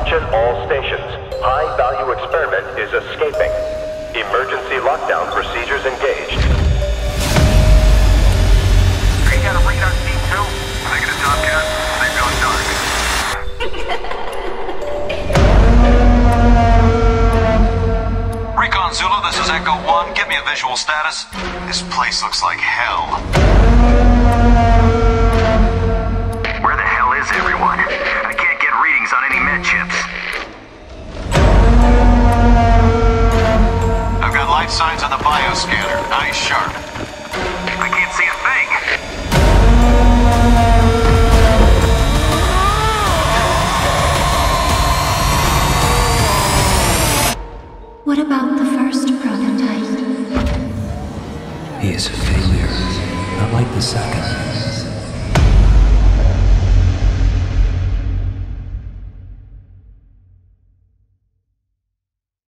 Attention all stations. High-value experiment is escaping. Emergency lockdown procedures engaged. You got a read on C2? Negative, Tomcat. They've gone dark. Recon Zulu, this is Echo 1. Give me a visual status. This place looks like hell. Where the hell is everyone? I can't get readings on any med chips. I've got life signs on the bioscanner. Eyes sharp. I can't see a thing. What about the first prototype? He is a failure, not like the second.